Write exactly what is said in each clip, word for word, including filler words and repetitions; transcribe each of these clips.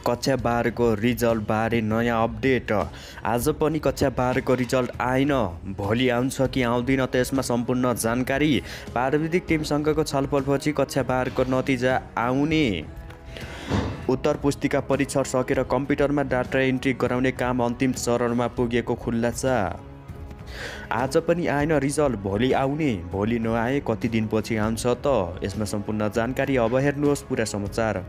कक्षा बाह्र को रिजल्ट बारे नयाँ अपडेट। आज पनि कक्षा बाह्र को रिजल्ट आएन, भोलि आउँछ कि आउँदैन त्यसमा सम्पूर्ण जानकारी। प्राविधिक टिमसँगको छलफलपछि कक्षा बाह्र को नतिजा आउने। उत्तर पुस्तिका परीक्षण सकेर कम्प्युटरमा डाटा एन्ट्री गराउने काम अन्तिम चरणमा पुगेको खुलासा। आज पनि आएन रिजल्ट, भोलि आउने, भोलि नआए कति दिनपछि आउँछ त? यसमा सम्पूर्ण जानकारी। अब हेर्नुहोस् पुरा समाचार।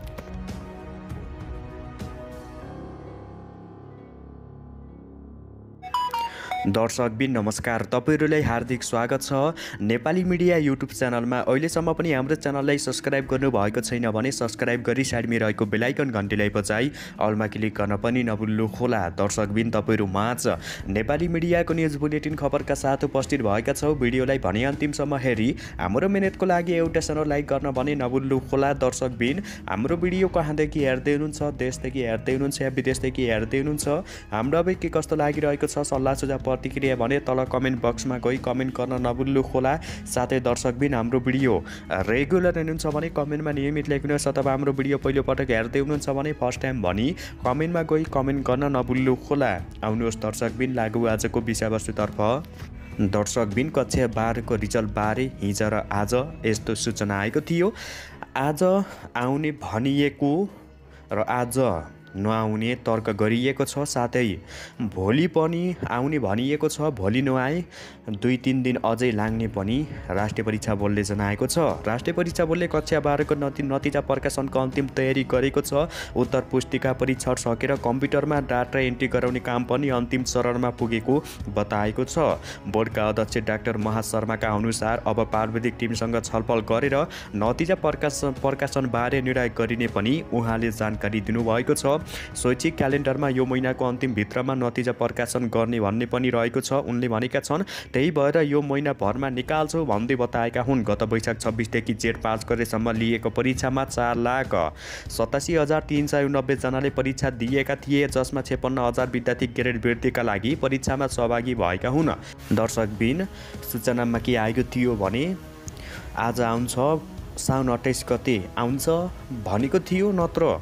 दर्शकबिन नमस्कार, तपाईहरुलाई हार्दिक स्वागत छ नेपाली मिडिया युट्युब च्यानलमा। अहिलेसम्म पनि हाम्रो च्यानललाई सब्स्क्राइब गर्नुभएको छैन भने सब्स्क्राइब गरी साइडमा रहेको बेल आइकन घन्टीलाई बजाई अलमा क्लिक गर्न पनि नभुल्नु होला। दर्शकबिन तपाईहरु माझ नेपाली मिडियाको न्युज बुलेटिन खबरका साथ उपस्थित भएका छौ। भिडियोलाई भने अन्तिमसम्म हेरी हाम्रो मेहनतको लागि एउटा सानो लाइक गर्न भने नभुल्नु होला। दर्शकबिन हाम्रो भिडियो कहाँदेखि हेर्दै हुनुहुन्छ, देशदेखि हेर्दै हुनुहुन्छ या विदेशदेखि हेर्दै हुनुहुन्छ, हाम्रो अब के कस्तो लागिरहेको छ सल्लाह सुझाव प्रतिक्रिया भने तल कमेन्ट बक्समा गई कमेन्ट गर्न नभुल्नु होला। साथै दर्शकबिन हाम्रो भिडियो रेगुलर हेर्नुहुन्छ भने कमेन्टमा नियमित लेख्नुहोस्, अथवा हाम्रो भिडियो पहिलो पटक हेर्दै हुनुहुन्छ भने फर्स्ट टाइम भनी कमेन्टमा गई कमेन्ट गर्न नभुल्नु होला। आउनुहोस् दर्शकबिन लागु आजको विषयवस्तुतर्फ। दर्शकबिन कक्षा बाह्र को रिजल्ट बारे हिजो र आज यस्तो सूचना आएको थियो। आज आउने भनिएको र आज नआउने तर्क गरिएको छ। साथै भोलि पनि आउने भनिएको छ, भोलि नआए दुई तीन दिन अझै लाग्ने पनि राष्ट्रिय परीक्षा बोर्डले जनाएको छ। राष्ट्रिय परीक्षा बोर्डले कक्षा बाह्र को नति नतिजा प्रकाशनको अन्तिम तयारी गरेको छ। उत्तर पुस्तिका परीक्षण सकेर कम्प्युटरमा डाटा एन्ट्री गराउने काम पनि अन्तिम चरणमा पुगेको बताएको छ। बोर्डका अध्यक्ष डाक्टर महाज शर्माका अनुसार अब प्राविधिक टिमसँग छलफल गरेर नतिजा प्रकाशन प्रकाशनबारे निर्णय गरिने पनि उहाँले जानकारी दिनुभएको छ। शैक्षिक क्यालेन्डरमा यो महिनाको अन्तिम भित्रमा नतिजा प्रकाशन गर्ने भन्ने पनि रहेको छ। उनले भनेका छन्, त्यही भएर यो महिनाभरमा निकाल्छौँ भन्दै बताएका हुन्। गत वैशाख छब्बिसदेखि जेठ पाँच गतेसम्म लिएको परीक्षामा चार लाख सतासी हजार तिन सय उनब्बे जनाले परीक्षा दिएका थिए, जसमा छेपन्न हजार विद्यार्थी ग्रेड वृद्धिका लागि परीक्षामा सहभागी भएका हुन्। दर्शकबिन सूचनामा के आएको थियो भने आज आउँछ, साउन अट्ठाइस गते आउँछ भनेको थियो, नत्र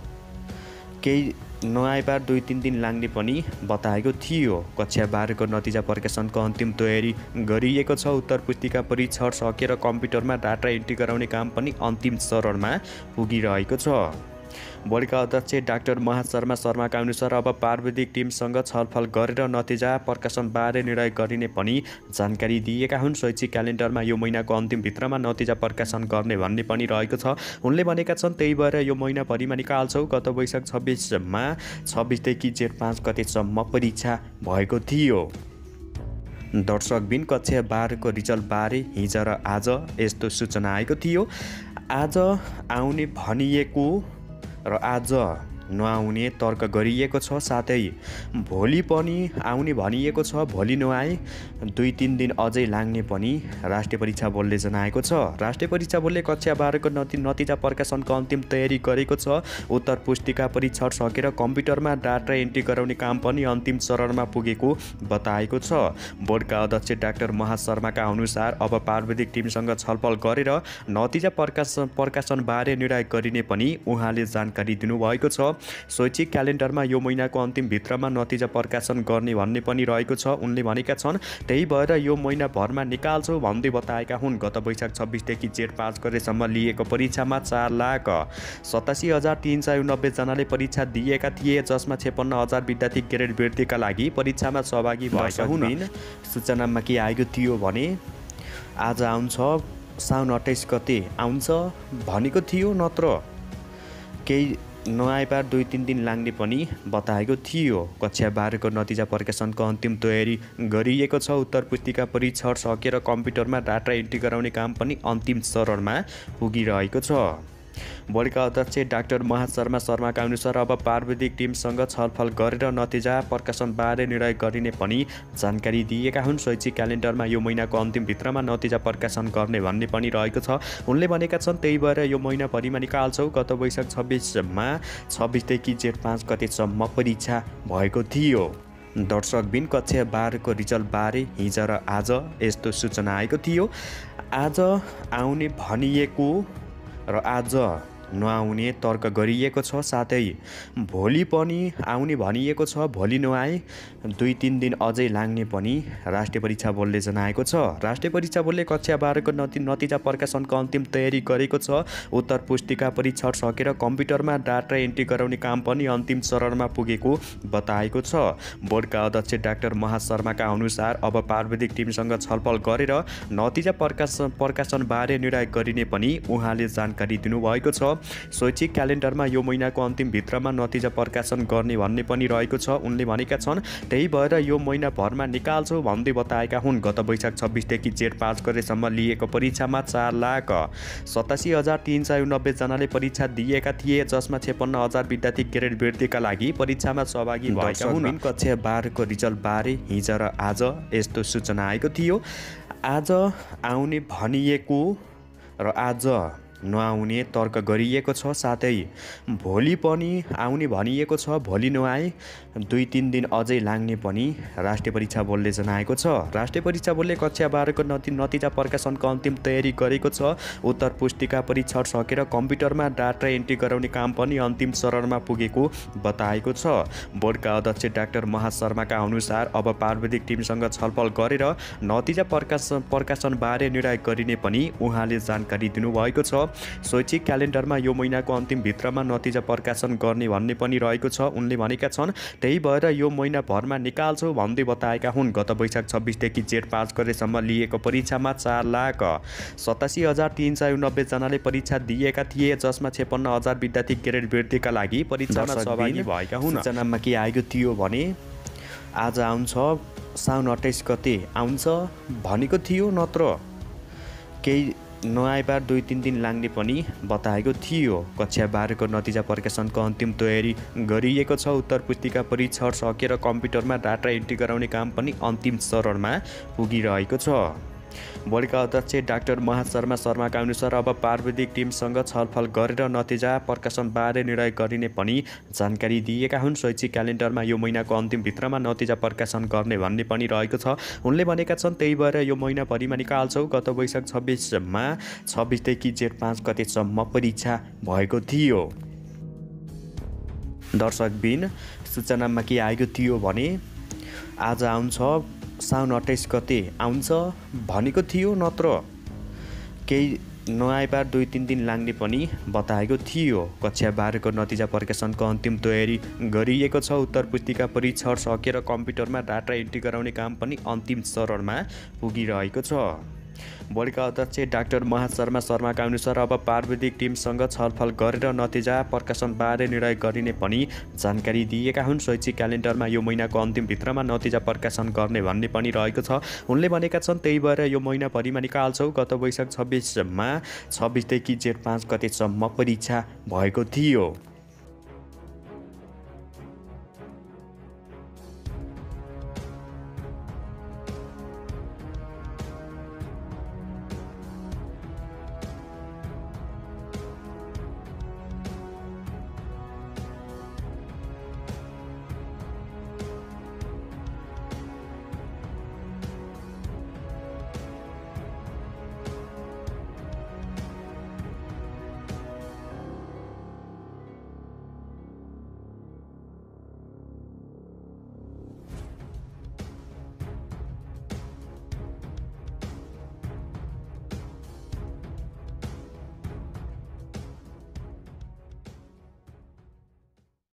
केही नआएबार दुई तीन दिन लाग्ने पनि बताएको थियो। कक्षा बाह्र को नतिजा प्रकाशनको अन्तिम तयारी गरिएको छ। उत्तर पुस्तिका परीक्षण सकेर कम्प्युटरमा डाटा एन्ट्री गराउने काम पनि अन्तिम चरणमा पुगिरहेको छ। बोर्डका अध्यक्ष डाक्टर महाज शर्मा शर्माका अनुसार अब प्राविधिक टिमसँग छलफल गरेर नतिजा प्रकाशनबारे निर्णय गरिने पनि जानकारी दिएका हुन्। शैक्षिक क्यालेन्डरमा यो महिनाको अन्तिम भित्रमा नतिजा प्रकाशन गर्ने भन्ने पनि रहेको छ। उनले भनेका छन्, त्यही भएर यो महिनाभरिमा निकाल्छौँ। गत वैशाख छब्बिसमा छब्बिसदेखि जेठ पाँच गतेसम्म परीक्षा भएको थियो। दर्शकबिन कक्षा बाह्र को रिजल्ट बारे हिजो र आज यस्तो सूचना आएको थियो। आज आउने भनिएको र आज नआउने तर्क गरिएको छ। साथै भोलि पनि आउने भनिएको छ, भोलि नआए दुई तीन दिन अझै लाग्ने पनि राष्ट्रिय परीक्षा बोर्डले जनाएको छ। राष्ट्रिय परीक्षा बोर्डले कक्षा बाह्र को नति नतिजा प्रकाशनको अन्तिम तयारी गरेको छ। उत्तर पुस्तिका परीक्षण सकेर कम्प्युटरमा डाटा एन्ट्री गराउने काम पनि अन्तिम चरणमा पुगेको बताएको छ। बोर्डका अध्यक्ष डाक्टर महाज शर्माका अनुसार अब प्राविधिक टिमसँग छलफल गरेर नतिजा प्रकाशन प्रकाशनबारे निर्णय गरिने पनि उहाँले जानकारी दिनुभएको छ। शैक्षिक क्यालेन्डरमा यो महिनाको अन्तिम भित्रमा नतिजा प्रकाशन गर्ने भन्ने पनि रहेको छ। उनले भनेका छन्, त्यही भएर यो महिनाभरमा निकाल्छौँ भन्दै बताएका हुन्। गत वैशाख छब्बिसदेखि जेठ पाँच गतेसम्म लिएको परीक्षामा चार लाख सतासी हजार तिन सय उनब्बे जनाले परीक्षा दिएका थिए, जसमा छेपन्न हजार विद्यार्थी ग्रेड वृद्धिका लागि परीक्षामा सहभागी भएका हुन्। सूचनामा के आएको थियो भने आज आउँछ, साउन अट्ठाइस गते आउँछ भनेको थियो, नत्र केही नआएबार दुई तीन दिन लाग्ने पनि बताएको थियो। कक्षा बाह्र को नतिजा प्रकाशनको अन्तिम तयारी गरिएको छ। उत्तर पुस्तिका परीक्षण सकेर कम्प्युटरमा डाटा एन्ट्री गराउने काम पनि अन्तिम चरणमा पुगिरहेको छ। बोर्डका अध्यक्ष डाक्टर महाज शर्मा शर्माका अनुसार अब प्राविधिक टिमसँग छलफल गरेर नतिजा प्रकाशनबारे निर्णय गरिने पनि जानकारी दिएका हुन्। शैक्षिक क्यालेन्डरमा यो महिनाको अन्तिम भित्रमा नतिजा प्रकाशन गर्ने भन्ने पनि रहेको छ। उनले भनेका छन्, त्यही भएर यो महिनाभरिमा निकाल्छौँ। गत वैशाख छब्बिसमा छब्बिसदेखि जेठ पाँच गतेसम्म परीक्षा भएको थियो। दर्शकबिन कक्षा बाह्र को रिजल्ट बारे हिजो र आज यस्तो सूचना आएको थियो। आज आउने भनिएको र आज नआउने तर्क गरिएको छ। साथै भोलि पनि आउने भनिएको छ। भोलि नआए दुई तीन दिन अझै लाग्ने पनि राष्ट्रिय परीक्षा बोर्डले जनाएको छ। राष्ट्रिय परीक्षा बोर्डले कक्षा बाह्रको नति नतिजा प्रकाशनको अन्तिम तयारी गरेको छ। उत्तर पुस्तिका परीक्षण सकेर कम्प्युटरमा डाटा एन्ट्री गराउने काम पनि अन्तिम चरणमा पुगेको बताएको छ। बोर्डका अध्यक्ष डाक्टर महा शर्माका अनुसार अब प्राविधिक टिमसँग छलफल गरेर नतिजा प्रकाश प्रकाशनबारे निर्णय गरिने पनि उहाँले जानकारी दिनुभएको छ। शैक्षिक क्यालेन्डरमा यो महिनाको अन्तिम भित्रमा नतिजा प्रकाशन गर्ने भन्ने पनि रहेको छ। उनले भनेका छन्, त्यही भएर यो महिनाभरमा निकाल्छु भन्दै बताएका हुन्। गत वैशाख छब्बिसदेखि जेठ पाँच गरेसम्म लिएको परीक्षामा चार लाख सतासी हजार तिन सय उनब्बे जनाले परीक्षा दिएका थिए, जसमा छेपन्न हजार विद्यार्थी ग्रेड वृद्धिका लागि परीक्षामा सहभागी भएका हुन्। कक्षा बाह्रको रिजल्टबारे हिजो र आज यस्तो सूचना आएको थियो। आज आउने भनिएको र आज नआउने तर्क गरिएको छ। साथै भोलि पनि आउने भनिएको छ। भोलि नआए दुई तीन दिन अझै लाग्ने पनि राष्ट्रिय परीक्षा बोर्डले जनाएको छ। राष्ट्रिय परीक्षा बोर्डले कक्षा बाह्रको नति नतिजा प्रकाशनको अन्तिम तयारी गरेको छ। उत्तर पुस्तिका परीक्षण सकेर कम्प्युटरमा डाटा एन्ट्री गराउने काम पनि अन्तिम चरणमा पुगेको बताएको छ। बोर्डका अध्यक्ष डाक्टर महा शर्माका अनुसार अब प्राविधिक टिमसँग छलफल गरेर नतिजा प्रकाश प्रकाशनबारे निर्णय गरिने पनि उहाँले जानकारी दिनुभएको छ। शैक्षिक क्यालेन्डरमा यो महिनाको अन्तिम भित्रमा नतिजा प्रकाशन गर्ने भन्ने पनि रहेको छ। उनले भनेका छन्, त्यही भएर यो महिनाभरमा निकाल्छु भन्दै बताएका हुन्। गत वैशाख छब्बिसदेखि जेठ पाँच गरेसम्म लिएको परीक्षामा चार लाख सतासी हजार तिन सय उनब्बे जनाले परीक्षा दिएका थिए, जसमा छेपन्न हजार विद्यार्थी ग्रेड वृद्धिका लागि परीक्षामा सहभागी भएका हुन्। सूचनामा के आएको थियो भने आज आउँछ, साउन अट्ठाइस गते आउँछ भनेको थियो, नत्र केही नआएबार दुई तीन दिन लाग्ने पनि बताएको थियो। कक्षा बाह्रको नतिजा प्रकाशनको अन्तिम तयारी गरिएको छ। उत्तर पुस्तिका परीक्षण सकेर कम्प्युटरमा डाटा एन्ट्री गराउने काम पनि अन्तिम चरणमा पुगिरहेको छ। बोर्डका अध्यक्ष डाक्टर महा शर्मा शर्माका अनुसार अब प्राविधिक टिमसँग छलफल गरेर नतिजा प्रकाशनबारे निर्णय गरिने पनि जानकारी दिएका हुन्। शैक्षिक क्यालेन्डरमा यो महिनाको अन्तिम भित्रमा नतिजा प्रकाशन गर्ने भन्ने पनि रहेको छ। उनले भनेका छन्, त्यही भएर यो महिनाभरिमा निकाल्छौँ। गत वैशाख छब्बिसमा छब्बिसदेखि जेठ पाँच गतेसम्म परीक्षा भएको थियो। दर्शकबिन, सूचनामा के आएको थियो भने आज आउँछ, साउन अट्ठाइस गते आउँछ भनेको थियो, नत्र केही नआएबार दुई तीन दिन लाग्ने पनि बताएको थियो। कक्षा बाह्रको नतिजा प्रकाशनको अन्तिम तयारी गरिएको छ। उत्तर पुस्तिका परीक्षण सकेर कम्प्युटरमा डाटा एन्ट्री गराउने काम पनि अन्तिम चरणमा पुगिरहेको छ। बोर्डका अध्यक्ष डाक्टर महा शर्मा शर्माका अनुसार अब प्राविधिक टिमसँग छलफल गरेर नतिजा प्रकाशनबारे निर्णय गरिने पनि जानकारी दिएका हुन्। शैक्षिक क्यालेन्डरमा यो महिनाको अन्तिम भित्रमा नतिजा प्रकाशन गर्ने भन्ने पनि रहेको छ। उनले भनेका छन्, त्यही भएर यो महिनाभरिमा निकाल्छौँ। गत वैशाख छब्बिसमा छब्बिसदेखि जेठ पाँच गतेसम्म परीक्षा भएको थियो।